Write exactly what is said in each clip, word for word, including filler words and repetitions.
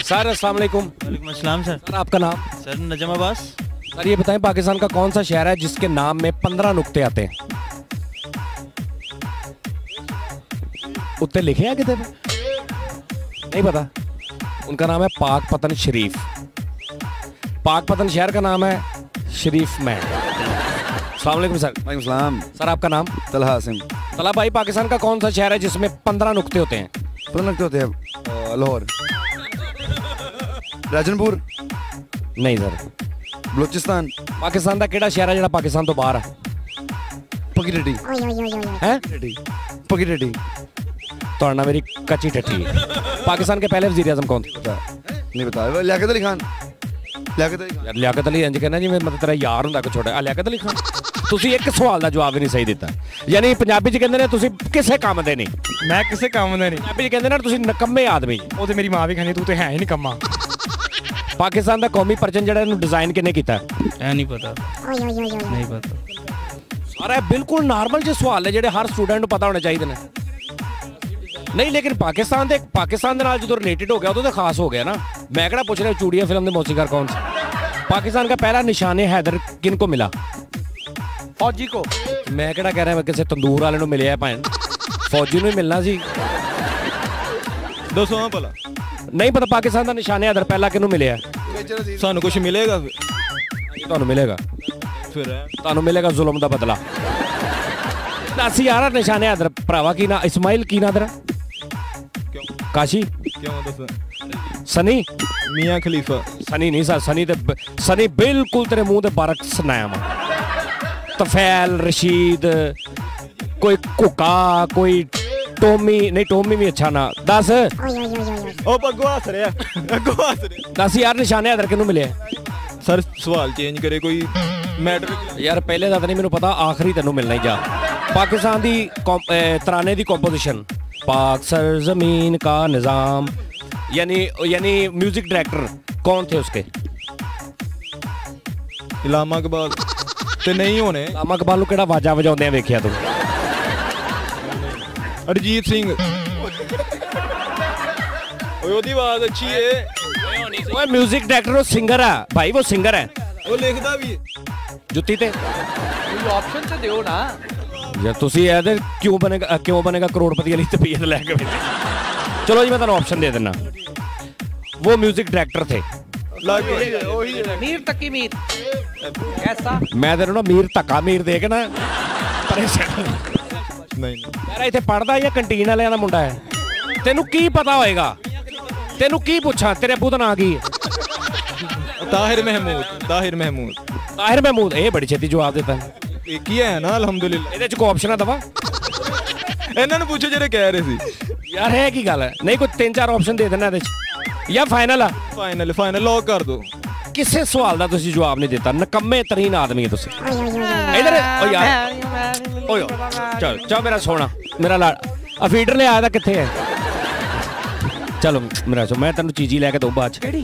Sir अस्सलाम वालेकुम। वालेकुम अस्सलाम सर। सर आपका नाम? सर नजम अब्बास। सर ये बताएं पाकिस्तान का कौन सा शहर है जिसके नाम में पंद्रह नुक्ते आते हैं? उत्ते लिखे हैं कितने? नहीं पता। उनका नाम है पाक पतन शरीफ। पाक पतन शहर का नाम है शरीफ मैन। अस्सलाम वालेकुम सर। वालेकुम सलाम। सर आपका नाम? तलहा हासिम। तलहा भाई पाकिस्तान का कौन सा शहर है जिसमें पंद्रह नुक्ते होते हैं? पंद्रह नुक्ते होते हैं? लाहौर। राजनपुर। नहीं सर। बलोचिस्तान। पाकिस्तान का केड़ा शहर है जिहड़ा पाकिस्तान तो बाहर है? पकीरेडी। हैं? पकीरेडी। तो ना मेरी कच्ची टट्टी। पाकिस्तान के पहले वजीर आजम कौन थे? नहीं बताया। लियाकत अली खान। लियाकत अली खान। लियाकत अली इंज कहना जी मतलब तेरा यार हुंदा कोई छोटा। लियाकत अली खान। ਤੁਸੀਂ ਇੱਕ ਸਵਾਲ ਦਾ ਜਵਾਬ ਵੀ ਨਹੀਂ ਸਹੀ ਦਿੱਤਾ। ਯਾਨੀ ਪੰਜਾਬੀ 'ਚ ਕਹਿੰਦੇ ਨੇ ਤੁਸੀਂ ਕਿਸੇ ਕੰਮ ਦੇ ਨਹੀਂ। ਮੈਂ ਕਿਸੇ ਕੰਮ ਦਾ ਨਹੀਂ। ਪੰਜਾਬੀ 'ਚ ਕਹਿੰਦੇ ਨੇ ਤੁਸੀਂ ਨਕੰਮੇ ਆਦਮੀ। ਉਹ ਤੇ ਮੇਰੀ ਮਾਂ ਵੀ ਕਹਿੰਦੀ ਤੂੰ ਤੇ ਹੈ ਹੀ ਨਹੀਂ ਕੰਮਾ। ਪਾਕਿਸਤਾਨ ਦਾ ਕੌਮੀ ਪਰਚਮ ਜਿਹੜਾ ਇਹਨੂੰ ਡਿਜ਼ਾਈਨ ਕਿਹਨੇ ਕੀਤਾ? ਐ ਨਹੀਂ ਪਤਾ। ਨਹੀਂ ਪਤਾ। ਸਾਰਾ ਬਿਲਕੁਲ ਨਾਰਮਲ ਜਿਹੇ ਸਵਾਲ ਨੇ ਜਿਹੜੇ ਹਰ ਸਟੂਡੈਂਟ ਨੂੰ ਪਤਾ ਹੋਣੇ ਚਾਹੀਦੇ ਨੇ। ਨਹੀਂ ਲੇਕਿਨ ਪਾਕਿਸਤਾਨ ਦੇ ਪਾਕਿਸਤਾਨ ਦੇ ਨਾਲ ਜਦੋਂ ਰਿਲੇਟਡ ਹੋ ਗਿਆ ਉਦੋਂ ਤਾਂ ਖਾਸ ਹੋ ਗਿਆ ਨਾ। ਮੈਂ ਕਿਹੜਾ ਪੁੱਛ ਰਿਹਾ ਚੂੜੀਆਂ ਫਿਲਮ ਦੇ ਮੌਸੀਕਾਰ ਕੌਣ ਸੀ? ਪਾਕਿस्तान का पहला निशान हैदर किन को मिला? फौजी को। मैं कहड़ा कह रहा किसी तंदूर वाले मिले भैन फौजी ਨੂੰ मिलना सी। दसो हां भला नहीं पता। पाकिस्तान का निशान हैदर पहला किनू मिले? सानू कुछ मिलेगा ਤੁਹਾਨੂੰ ਮਿਲੇਗਾ फिर ਤੁਹਾਨੂੰ ਮਿਲੇਗਾ ਜ਼ੁਲਮ ਦਾ ਬਦਲਾ। ਦੱਸ ਯਾਰ ਨਿਸ਼ਾਨ हैदर ਭਰਾਵਾ ਕੀ ਨਾ ਇਸਮਾइल ਕੀ ਨਾ ਤੇਰਾ? ਕਾਸ਼ੀ क्यों दस? सनी मियां खलीफा। सनी नहीं सर। सनी ते सनी बिल्कुल तेरे मुंह ते बारक सुनाया वा। तफैल रशीद कोई कुका कोई टोमी नहीं। टोमी भी अच्छा ना। दस ओ पग्गो हस रहा अगो हस रहा। दस यार निशान हैदर किनू मिले? सर सवाल चेंज करे कोई मैटर यार पहले दा नहीं मैनू पता आखिरी तेनू मिलना ही जा। पाकिस्तान दी तराने दी कंपोजिशन पाक सरजमीन का निज़ाम यानी यानी म्यूजिक डायरेक्टर कौन थे उसके? इलामा इकबाल ते नहीं होने। इलामा इकबाल नूं केड़ा वाजा वजाउंदे वेखिया तू? अरिजीत सिंह। ओदी आवाज अच्छी है। ओए म्यूजिक डायरेक्टर वो सिंगर है भाई। वो सिंगर है। वो लिखदा भी है। जुत्ती ते कोई ऑप्शन तो दियो ना यार तुसी ऐ क्यों बनेगा क्यों बनेगा करोड़पति वाली तबीयत लैके। चलो जी मैं तुहानू ऑप्शन दे देना। वो म्यूजिक डायरेक्टर थे। मीर तकी मीर कैसा? मैं तेरे ना मीर धक्का मीर दे के ना नहीं यार इत्थे पढ़दा या कंटीन वाले दा मुंडा है? तेनू की पता होएगा? तेनू की पूछा तेरे अब्बू दा नाम की है? ताहिर महमूद। ताहिर महमूद। ताहिर महमूद। ये बड़ी छेती जवाब देता है। एक ही है ना अल्हम्दुलिल्लाह। ਇਹਦੇ ਚ ਕੋਈ ਆਪਸ਼ਨ ਆ ਦਵਾ? ਇਹਨਾਂ ਨੂੰ ਪੁੱਛੋ ਜਿਹੜੇ ਕਹਿ ਰਹੇ ਸੀ ਯਾਰ ਹੈ ਕੀ ਗੱਲ ਹੈ? ਨਹੀਂ ਕੋਈ ਤਿੰਨ ਚਾਰ ਆਪਸ਼ਨ ਦੇ ਦੇਣਾ ਇਹਦੇ ਚ ਜਾਂ ਫਾਈਨਲ ਆ? ਫਾਈਨਲ ਫਾਈਨਲ ਲੌਕ ਕਰ ਦੋ। ਕਿਸੇ ਸਵਾਲ ਦਾ ਤੁਸੀਂ ਜਵਾਬ ਨਹੀਂ ਦਿੱਤਾ। ਨਕੰਮੇ ਤਰੀਨ ਆਦਮੀ ਹੈ ਤੁਸੀਂ। ਇਧਰ ਓ ਯਾਰ ਓਏ ਚਲ ਚਾ ਮੇਰਾ ਸੋਹਣਾ ਮੇਰਾ ਲਾੜ ਆ ਫੀਡਰ ਲੈ ਆਇਆ ਤਾਂ ਕਿੱਥੇ ਹੈ? ਚਲੋ ਮੇਰਾ ਸੋ ਮੈਂ ਤੈਨੂੰ ਚੀਜ਼ੀ ਲੈ ਕੇ ਦਊ ਬਾਅਦ ਚ। ਕਿਹੜੀ?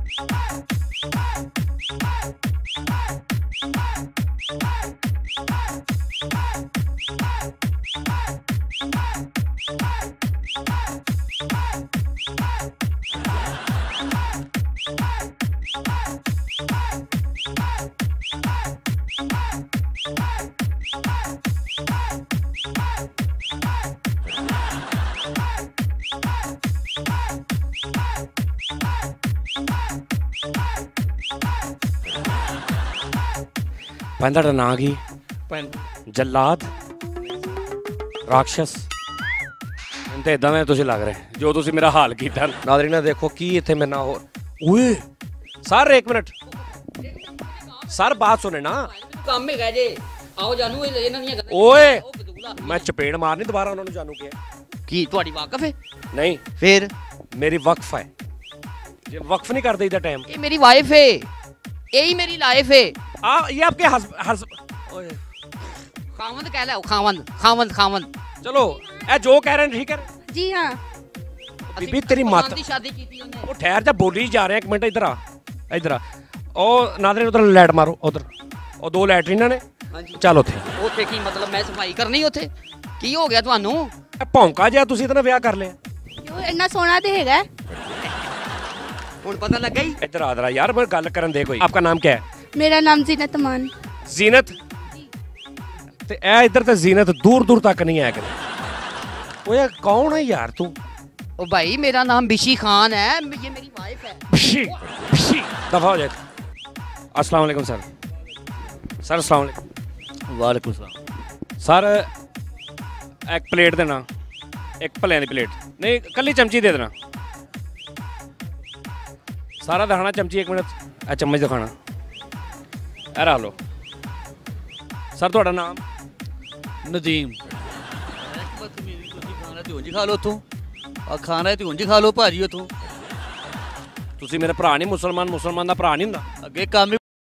ਪੈਨ ਦਾ ਨਾਂ ਕੀ? ਜੱਲਾਦ ਰਾਖਸ਼ ਤੇ ਇਦਾਂ ਦੇ ਤੁਸੀਂ ਲੱਗ ਰਹੇ ਜੋ ਤੁਸੀਂ ਮੇਰਾ ਹਾਲ ਕੀਤਾ। ਨਾਜ਼ਰੀਨ ਦੇਖੋ ਕੀ ਇੱਥੇ ਮੇਰੇ ਨਾਲ ਹੋਰ। ਓਏ ਸਰ ਇੱਕ ਮਿੰਟ ਸਰ ਬਾਤ ਸੁਣੇ ਨਾ। ਕੰਮ ਹੈਗਾ ਜੇ ਆਓ ਜਾਨੂ ਇਹਨਾਂ ਦੀਆਂ ਗੱਲਾਂ। ਓਏ ਮੈਂ ਚਪੇੜ ਮਾਰਨੀ ਦੁਬਾਰਾ ਉਹਨਾਂ ਨੂੰ ਜਾਨੂ ਕਿਹਾ। ਕੀ ਤੁਹਾਡੀ ਵਾਕਫ ਹੈ? ਨਹੀਂ ਫਿਰ ਮੇਰੀ ਵਕਫ ਹੈ। ਜੇ ਵਕਫ ਨਹੀਂ ਕਰਦੇ ਇਹਦਾ ਟਾਈਮ। ਇਹ ਮੇਰੀ ਵਾइफ है यही मेरी लाइफ है। आ ये आपके हस्बैंड ओए खावंद कह लो खावंद खावंद खावंद। चलो ए जो कह रहे हैं ठीक है जी हाँ। बीबी तेरी माता दी शादी की थी उन्हें। वो ठहर जा बोली जा रहे हैं एक मिनट इधर आ इधर आ ओ नादरे उधर लाइट मारो उधर ओ दो लैटरीना ने। हां जी चल उथे उथे की मतलब मैं सफाई करनी उथे की हो गया ਤੁਹਾਨੂੰ? ਭੌਂਕਾ ਜਿਹਾ ਤੁਸੀਂ ਇਹਦੇ ਨਾਲ ਵਿਆਹ ਕਰ ਲਿਆ। ਕਿਉਂ ਇੰਨਾ ਸੋਹਣਾ ਤੇ ਹੈਗਾ। ਹੁਣ पता लग गई। इधर आ जरा यार, मैं गल करन दे कोई। आपका नाम क्या है? मेरा नाम जीनत अमान। जीनत ते ए इधर ते जीनत दूर दूर तक नहीं है कदे। ओ यार कौन है यार तू? ओ भाई मेरा नाम बिशी खान है, ये मेरी वाइफ है। बिशी बिशी दफा हो जाए। अस्सलाम वालेकुम सर। सर अस्सलाम वालेकुम। वालेकुम सलाम। सर एक प्लेट देना, एक भले की प्लेट नहीं, कली चमची दे देना। सारा दिखाना चमची, एक मिनट ए चम्मच दिखाना। ए रख लो। सर ਤੁਹਾਡਾ ਨਾਮ? ਨਦੀਮ। ਖਾਣਾ ਤੇ ਉਂਝ ਖਾ ਲਓ ਉੱਥੋਂ, ਆ ਖਾਣਾ ਤੇ ਉਂਝ ਖਾ ਲਓ ਭਾਜੀ ਉੱਥੋਂ। ਤੁਸੀਂ ਮੇਰੇ ਭਰਾ ਨਹੀਂ, ਮੁਸਲਮਾਨ ਮੁਸਲਮਾਨ ਦਾ ਭਰਾ ਨਹੀਂ ਹੁੰਦਾ। ਅੱਗੇ ਕੰਮ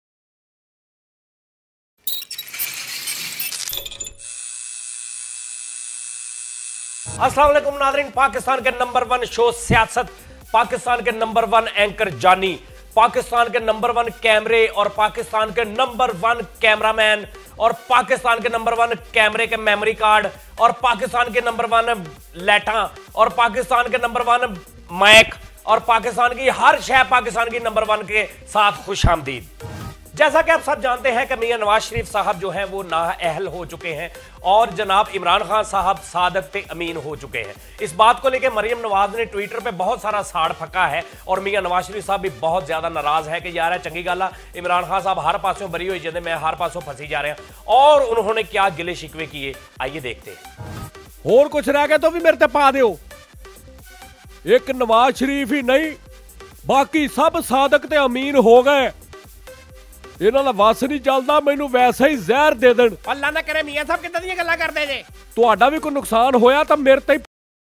अस्सलाम वालेकुम नाज़रीन। पाकिस्तान के नंबर वन शो सियासत, पाकिस्तान के नंबर वन एंकर जानी, पाकिस्तान के नंबर वन कैमरे और पाकिस्तान के नंबर वन कैमरामैन और पाकिस्तान के नंबर वन कैमरे के मेमोरी कार्ड और पाकिस्तान के नंबर वन लाइटां और पाकिस्तान के नंबर वन माइक और पाकिस्तान की हर शय पाकिस्तान की नंबर वन के साथ खुशामदीद। जैसा कि आप सब जानते हैं कि मियां नवाज शरीफ साहब जो हैं वो नाअहल हो चुके हैं और जनाब इमरान खान साहब सादक ते अमीन हो चुके हैं। इस बात को लेकर मरियम नवाज ने ट्विटर पे बहुत सारा साड़ फका है और मियां नवाज शरीफ साहब भी बहुत ज्यादा नाराज है कि यार है चंगी गल है, इमरान खान साहब हर पासों बरी हुई जाते, मैं हर पासों फंसी जा रहे हैं। और उन्होंने क्या गिले शिकवे किए, आइए देखते हैं। और कुछ रह गया तो भी मेरे ते पा दियो। एक नवाज शरीफ ही नहीं, बाकी सब सादक ते अमीन हो गए। ਇਹਨਾਂ ਦਾ ਵਸ ਨਹੀਂ ਚੱਲਦਾ, ਮੈਨੂੰ ਵੈਸੇ ਹੀ ਜ਼ਹਿਰ ਦੇ ਦੇਣ। ਅੱਲਾ ਨਾ ਕਰੇ ਮੀਆਂ ਸਾਹਿਬ ਕਿੱਦਾਂ ਦੀਆਂ ਗੱਲਾਂ ਕਰਦੇ ਜੇ। ਤੁਹਾਡਾ ਵੀ ਕੋਈ ਨੁਕਸਾਨ ਹੋਇਆ ਤਾਂ ਮੇਰੇ ਤੇ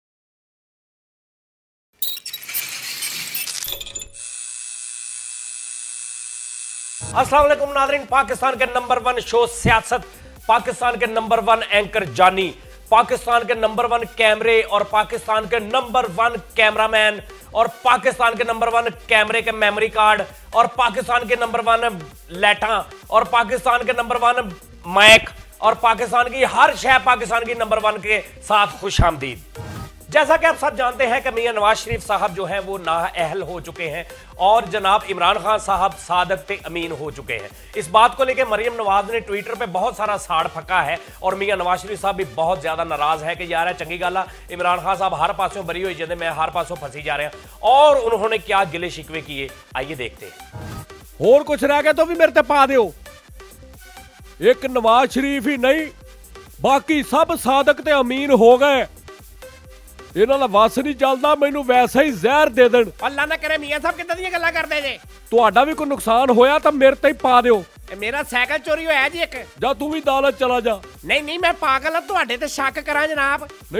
अस्सलाम वालेकुम नाज़रीन। पाकिस्तान के नंबर वन शो सियासत, पाकिस्तान के नंबर वन एंकर जानी, पाकिस्तान के नंबर वन कैमरे और पाकिस्तान के नंबर वन कैमरामैन और पाकिस्तान के नंबर वन कैमरे के मेमोरी कार्ड और पाकिस्तान के नंबर वन लाइटां और पाकिस्तान के नंबर वन माइक और पाकिस्तान की हर शय पाकिस्तान की नंबर वन के साथ खुशामदीद। जैसा कि आप सब जानते हैं कि मियां नवाज शरीफ साहब जो हैं वो नाअहल हो चुके हैं और जनाब इमरान खान साहब सादक ते अमीन हो चुके हैं। इस बात को लेकर मरियम नवाज ने ट्विटर पे बहुत सारा साड़ फका है और मियां नवाज शरीफ साहब भी बहुत ज्यादा नाराज है कि यार है चंगी गल है, इमरान खान साहब हर पासों बरी हुई जाते, मैं हर पासों फंसी जा रहे हैं। और उन्होंने क्या गिले शिकवे किए, आइए देखते हैं। और कुछ रह गया तो भी मेरे ते पा दियो। एक नवाज शरीफ ही नहीं, बाकी सब सादक ते अमीन हो गए। ਇਹਨਾਂ ਦਾ ਵਸ ਨਹੀਂ ਚੱਲਦਾ, ਮੈਨੂੰ ਵੈਸੇ ਹੀ ਜ਼ਹਿਰ ਦੇ ਦੇਣ। ਅੱਲਾ ਨਾ ਕਰੇ ਮੀਆਂ ਸਾਹਿਬ ਕਿੱਦਾਂ ਦੀਆਂ ਗੱਲਾਂ ਕਰਦੇ ਜੇ। ਤੁਹਾਡਾ ਵੀ ਕੋਈ ਨੁਕਸਾਨ ਹੋਇਆ ਤਾਂ ਮੇਰੇ ਤੇ ਹੀ ਪਾ ਦਿਓ। ਮੇਰਾ ਸਾਈਕਲ ਚੋਰੀ ਹੋਇਆ ਜੀ ਇੱਕ। ਜਾਂ ਤੂੰ ਵੀ ਅਦਾਲਤ ਚਲਾ ਜਾ। ਨਹੀਂ ਨਹੀਂ ਮੈਂ ਪਾਗਲ ਹਾਂ, ਤੁਹਾਡੇ ਤੇ ਸ਼ੱਕ ਕਰਾਂ ਜਨਾਬ। ਨਹੀਂ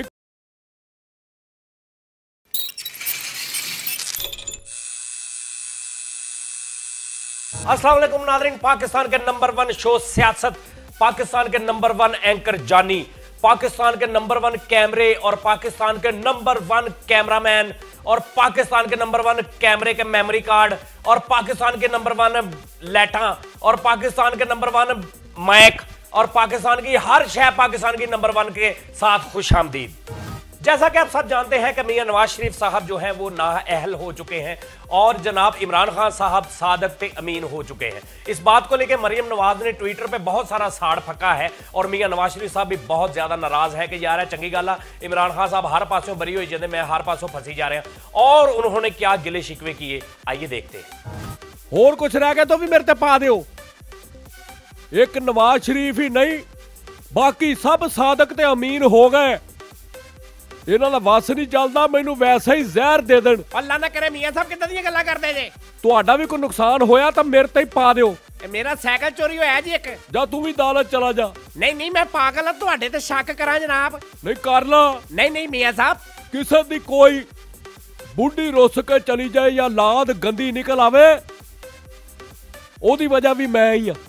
अस्सलाम वालेकुम नाज़रीन। पाकिस्तान के नंबर वन शो सियासत, पाकिस्तान के नंबर वन एंकर जानी, पाकिस्तान के नंबर वन कैमरे और पाकिस्तान के नंबर वन कैमरामैन और पाकिस्तान के नंबर वन कैमरे के मेमोरी कार्ड और पाकिस्तान के नंबर वन लाइटां और पाकिस्तान के नंबर वन माइक और पाकिस्तान की हर शय पाकिस्तान की नंबर वन के साथ खुशामदीद। जैसा कि आप सब जानते हैं कि मियां नवाज शरीफ साहब जो हैं वो नाअहल हो चुके हैं और जनाब इमरान खान साहब सादक ते अमीन हो चुके हैं। इस बात को लेकर मरियम नवाज ने ट्विटर पे बहुत सारा साड़ फका है और मियां नवाज शरीफ साहब भी बहुत ज्यादा नाराज है कि यार है चंगी गल है, इमरान खान साहब हर पासों बरी हुई जाते, मैं हर पासों फंसी जा रहे हैं। और उन्होंने क्या गिले शिकवे किए, आइए देखते हैं। और कुछ रह गया तो भी मेरे ते पा दियो। एक नवाज शरीफ ही नहीं, बाकी सब सादक ते अमीन हो गए। ਇਹਨਾਂ ਦਾ ਵਸ ਨਹੀਂ ਚੱਲਦਾ, ਮੈਨੂੰ ਵੈਸੇ ਹੀ ਜ਼ਹਿਰ ਦੇ ਦੇਣ। ਅੱਲਾ ਨਾ ਕਰੇ ਮੀਆਂ ਸਾਹਿਬ ਕਿੱਦਾਂ ਦੀਆਂ ਗੱਲਾਂ ਕਰਦੇ ਜੇ। ਤੁਹਾਡਾ ਵੀ ਕੋਈ ਨੁਕਸਾਨ ਹੋਇਆ ਤਾਂ ਮੇਰੇ ਤੇ ਹੀ ਪਾ ਦਿਓ। ਮੇਰਾ ਸਾਈਕਲ ਚੋਰੀ ਹੋਇਆ ਜੀ ਇੱਕ। ਜਾਂ ਤੂੰ ਵੀ ਅਦਾਲਤ ਚਲਾ ਜਾ। ਨਹੀਂ ਨਹੀਂ ਮੈਂ ਪਾਗਲ ਹਾਂ, ਤੁਹਾਡੇ ਤੇ ਸ਼ੱਕ ਕਰਾਂ ਜਨਾਬ। ਨਹੀਂ ਕਰ ਲਾ। ਨਹੀਂ ਨਹੀਂ ਮੀਆਂ ਸਾਹਿਬ। ਕਿਸੇ ਦੀ ਕੋਈ ਬੁੱਢੀ ਰੁੱਸ ਕੇ ਚਲੀ ਜਾਏ ਜਾਂ ਲਾਦ ਗੰਦੀ ਨਿਕਲ ਆਵੇ, ਉਹਦੀ ਵਜ੍ਹਾ ਵੀ ਮੈਂ ਹੀ ਆ।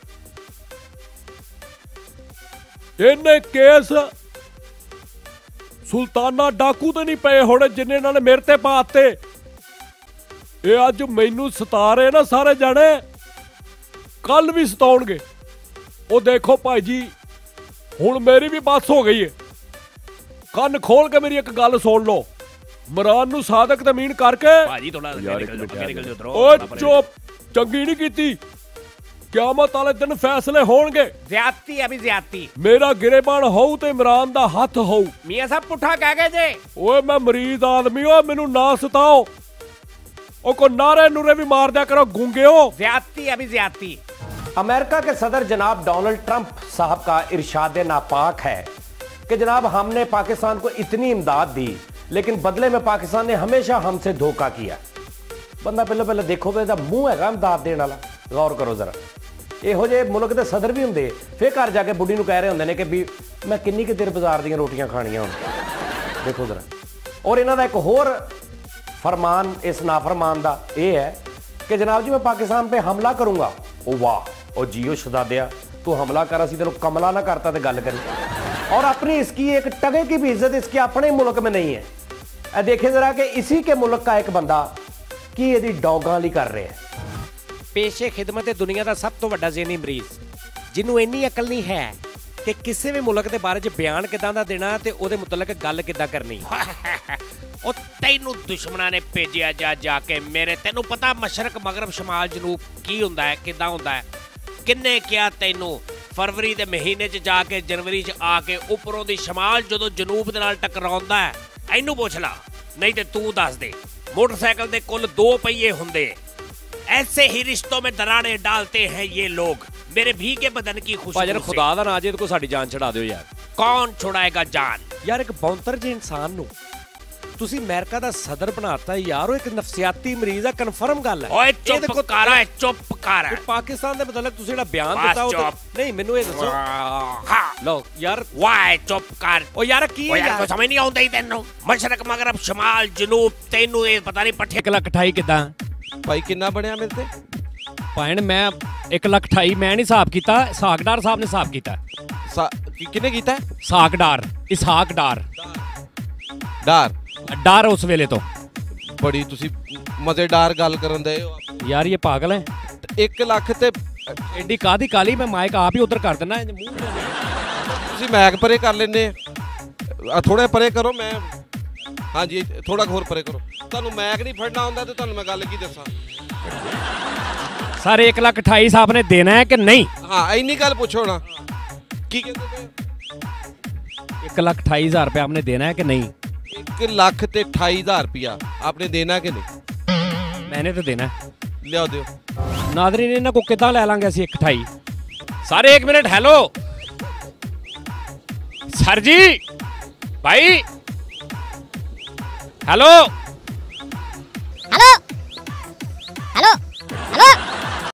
ਇਹਨੇ ਕੇਸ ਸੁਲਤਾਨਾ ਡਾਕੂ ਤੇ ਨਹੀਂ ਪਏ ਹੋਣੇ ਜਿੰਨੇ ਇਹਨਾਂ ਨੇ ਮੇਰੇ ਤੇ ਪਾਤੇ। ਇਹ ਅੱਜ ਮੈਨੂੰ ਸਤਾ ਰਹੇ ਨਾ ਸਾਰੇ ਜਾਣੇ, ਕੱਲ ਵੀ ਸਤਾਉਣਗੇ। ਉਹ ਦੇਖੋ ਭਾਈ ਜੀ, ਹੁਣ ਮੇਰੀ ਵੀ ਬੱਸ ਹੋ ਗਈ ਹੈ। ਕੰਨ ਖੋਲ ਕੇ ਮੇਰੀ ਇੱਕ ਗੱਲ ਸੁਣ ਲਓ। ਇਮਰਾਨ ਨੂੰ ਸਾਦਕ ਤੇ ਅਮੀਨ ਕਰਕੇ ਭਾਜੀ ਥੋੜਾ ਯਾਰ ਇੱਕ ਨਿਕਲ ਮਿੰਟ ਜਾਓ, ਨਿਕਲ ਜਾਓ ਉਧਰੋਂ। ਓਏ ਚੁੱਪ, ਚੰਗੀ ਨਹੀਂ ਕੀਤੀ। ਕਿਆਮਤ ਵਾਲੇ ਦਿਨ ਫੈਸਲੇ ਹੋਣਗੇ। ਜ਼ਿਆਦਤੀ ਅਭੀ ਜ਼ਿਆਦਤੀ। ਮੇਰਾ ਗਿਰੇਬਾਨ ਹੋਊ ਤੇ ਇਮਰਾਨ ਦਾ ਹੱਥ ਹੋਊ। ਮੀਆਂ ਸਾਹਿਬ ਪੁੱਠਾ ਕਹਿ ਗਏ ਜੇ। ਓਏ ਮੈਂ ਮਰੀਜ਼ ਆਦਮੀ, ਓ ਮੈਨੂੰ ਨਾ ਸਤਾਓ। ਉਹ ਕੋ नारे नूरे भी मार दिया करो गूंगे हो। ज्यादती अभी ज्यादती। अमेरिका के सदर जनाब डोनाल्ड ट्रंप साहब का इरशाद नापाक है कि जनाब हमने पाकिस्तान को इतनी इमदाद दी लेकिन बदले में पाकिस्तान ने हमेशा हमसे धोखा किया। बंदा पहले पहले देखो तो इसका मूँह है इमदाद देने वाला, गौर करो जरा। ਇਹੋ ਜਿਹੇ ਮੁਲਕ ਦੇ ਸਦਰ ਵੀ ਹੁੰਦੇ ਫਿਰ ਘਰ ਜਾ ਕੇ ਬੁੱਢੀ ਨੂੰ ਕਹਿ ਰਹੇ ਹੁੰਦੇ ਨੇ ਕਿ ਵੀ ਮੈਂ ਕਿੰਨੀ ਕੁ ਦੇਰ ਬਾਜ਼ਾਰ ਦੀਆਂ ਰੋਟੀਆਂ ਖਾਣੀਆਂ ਹੁਣ। ਦੇਖੋ ਜ਼ਰਾ। ਔਰ ਇਹਨਾਂ ਦਾ ਇੱਕ ਹੋਰ फरमान इस नाफरमान का यह है कि जनाब जी मैं पाकिस्तान पे हमला करूंगा। ओ वाह, ओ जियो शहजादिया तू हमला कर, असी तेन कमला ना करता तो गल करी। और अपनी इसकी एक टगे की भी इज्जत इसके अपने मुल्क में नहीं है। देखे जरा कि इसी के मुल्क का एक बंदा की यदि डॉगां ली कर रहे हैं। पेशे खिदमत दुनिया का सब तो वड्डा ज़हनी मरीज जिन्हों इन्नी अकल नहीं है कि किसी भी मुल्क के बारे च बयान किदां दा देना ते उहदे मुतलक गल किदां करनी। ਉਹ ਤੈਨੂੰ ਦੁਸ਼ਮਣਾਂ ਨੇ ਭੇਜਿਆ ਜਾ ਜਾ ਕੇ ਮੇਰੇ, ਤੈਨੂੰ ਪਤਾ ਮਸ਼ਰਕ ਮਗਰਬ ਸ਼ਮਾਲ ਜਨੂਬ ਕੀ ਹੁੰਦਾ ਹੈ, ਕਿੱਦਾਂ ਹੁੰਦਾ ਹੈ? ਕਿੰਨੇ ਕਿਹਾ ਤੈਨੂੰ ਫਰਵਰੀ ਦੇ ਮਹੀਨੇ 'ਚ ਜਾ ਕੇ ਜਨਵਰੀ 'ਚ ਆ ਕੇ ਉੱਪਰੋਂ ਦੀ ਸ਼ਮਾਲ ਜਦੋਂ ਜਨੂਬ ਦੇ ਨਾਲ ਟਕਰਾਉਂਦਾ ਹੈ, ਇਹਨੂੰ ਪੁੱਛ ਲਾ, ਨਹੀਂ ਤੇ ਤੂੰ ਦੱਸ ਦੇ। ਮੋਟਰਸਾਈਕਲ ਦੇ ਕੁੱਲ ਦੋ ਪਹੀਏ ਹੁੰਦੇ, ऐसे ही रिश्तों में दरारें डालते हैं ये लोग। मेरे भीगे बदन की खुशबू से। खुदा दा ना जे को साडी जान छड़ा दियो यार। कौन छुड़ाएगा जान? यार एक बौंतर जे इंसान नु ਤੁਸੀਂ ਅਮਰੀਕਾ ਦਾ ਸਦਰ ਬਣਾਤਾ ਯਾਰ, ਉਹ ਇੱਕ ਨਫਸੀਆਤੀ ਮਰੀਜ਼ ਆ, ਕਨਫਰਮ ਗੱਲ ਹੈ। ਓਏ ਚੁੱਪ ਕਰ, ਓਏ ਚੁੱਪ ਕਰ। ਪਾਕਿਸਤਾਨ ਦੇ ਮਤਲਬ ਤੁਸੀਂ ਜਿਹੜਾ ਬਿਆਨ ਦਿੱਤਾ ਉਹ ਨਹੀਂ, ਮੈਨੂੰ ਇਹ ਦੱਸੋ। ਹਾਂ ਲੋ ਯਾਰ, ਵਾਏ ਚੁੱਪ ਕਰ। ਓ ਯਾਰ ਕੀ ਹੈ ਯਾਰ, ਸਮਝ ਨਹੀਂ ਆਉਂਦਾ ਹੀ ਤੈਨੂੰ? ਮਸ਼ਰਕ ਮਗਰਬ ਸ਼ਮਾਲ ਜਨੂਬ, ਤੈਨੂੰ ਇਹ ਪਤਾ ਨਹੀਂ ਪੱਠੇ। ਇੱਕ ਲੱਖ ਅਠਾਈ ਕਿਦਾਂ ਭਾਈ ਕਿੰਨਾ ਬਣਿਆ ਮੇਰੇ ਤੇ? ਭੈਣ ਮੈਂ ਇੱਕ ਲੱਖ ਅਠਾਈ ਮੈਂ ਨਹੀਂ ਹਿਸਾਬ ਕੀਤਾ, ਸਾਕਡਾਰ ਸਾਹਿਬ ਨੇ ਹਿਸਾਬ ਕੀਤਾ। ਕਿਹਨੇ ਕੀਤਾ? ਸਾਕਡਾਰ, ਇਸਹਾਕ ਡਾਰ। ਡਾਰ ਡਰ ਉਸ ਵੇਲੇ ਤੋਂ ਬੜੀ ਤੁਸੀਂ ਮਜ਼ੇਦਾਰ ਗੱਲ ਕਰਨ ਦੇ ਹੋ ਯਾਰ। ਇਹ ਪਾਗਲ ਹੈ। ਇੱਕ ਲੱਖ ਤੇ ਐਡੀ ਕਾਦੀ ਕਾਲੀ, ਮੈਂ ਮਾਈਕ ਆਪ ਹੀ ਉਧਰ ਕਰ ਦਿੰਦਾ। ਤੁਸੀਂ ਮੈਕ ਪਰੇ ਕਰ ਲੈਂਦੇ ਆ, ਥੋੜਾ ਪਰੇ ਕਰੋ। ਮੈਂ ਹਾਂਜੀ ਥੋੜਾ ਹੋਰ ਪਰੇ ਕਰੋ। ਤੁਹਾਨੂੰ ਮੈਕ ਨਹੀਂ ਫੜਨਾ ਹੁੰਦਾ ਤੇ ਤੁਹਾਨੂੰ ਮੈਂ ਗੱਲ ਕੀ ਦੱਸਾਂ। ਸਰ ਇੱਕ ਲੱਖ ਅਠਾਈ ਸਾਹਿਬ ਨੇ ਦੇਣਾ ਹੈ ਕਿ ਨਹੀਂ? ਹਾਂ ਇੰਨੀ ਗੱਲ ਪੁੱਛੋ ਨਾ, ਕੀ ਕਹਿੰਦੇ ਪਏ? ਇੱਕ ਲੱਖ ਅਠਾਈ ਹਜ਼ਾਰ ਰੁਪਏ आपने देना है कि नहीं? एक लाख ते अठाई हजार रुपया आपने देना कि नहीं? मैंने तो देना है। लिया दो नादरीन, इन्हां को कितना ले लांगे असी एक अठाई? सारे एक मिनट, हेलो सर जी, भाई हेलो।